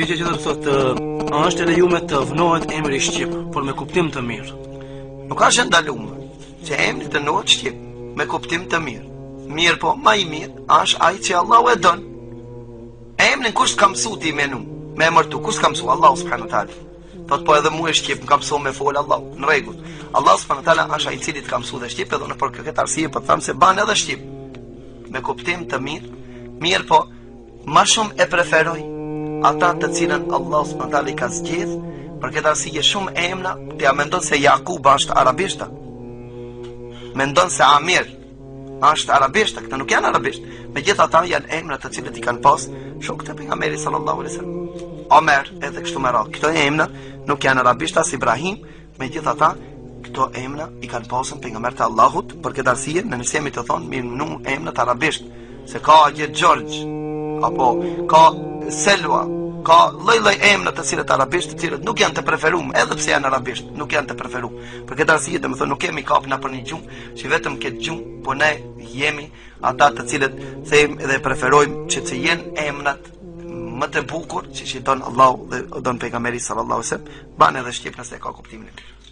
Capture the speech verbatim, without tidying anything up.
Pyetja tjetër thotë, a është e lejuar të vënohet emri shqip, por me kuptim të mirë? Nuk ka që ndaluar që emri të nohet shqip me kuptim të mirë. Mirë po, ma i mirë është ai që Allahu e don. Emrin kush ka mësu ti me nu? Me emërtu, kush ka mësu? Allahu subhanahu wa taala. Thot po edhe mu e shqip, më ka mësu me fol Allahu. Në rregull. Allahu subhanahu wa taala është ai i cili të ka mësu dhe shqip, edhe në për këtë arsye po them se ban edhe shqip. Me kuptim të mirë. Mirë po, ma shumë e preferoj ata të cilën Allahu subhanahu wa taala i ka zgjedh, për këtë arsye shumë emra ti ja mendon se Jakub është arabishta. Mendon se Amir është arabisht, këta nuk janë arabisht. Megjithatë janë emra të cilët i kanë pas shokët e pejgamberit sallallahu alaihi wasallam. Omer edhe kështu me radhë. Këto emra nuk janë arabisht as Ibrahim, megjithatë këto emra i kanë pasur pejgamberët e Allahut, për këtë arsye në nisemi të thonë me num emrat arabisht, se ka gjë George apo ka Selva, ka lloj-lloj emra të cilët arabisht, të cilët nuk janë të preferuar, edhe pse janë arabisht, nuk janë të preferuar. Për këtë arsye, domethënë nuk kemi kap na për një gjumë, që vetëm këtë gjumë, po ne jemi ata të cilët thejmë dhe preferojmë që të jenë emrat më të bukur, që që don Allahu dhe don pejgamberi sallallahu alaihi wasallam, ban edhe shqip nëse ka kuptimin e mirë.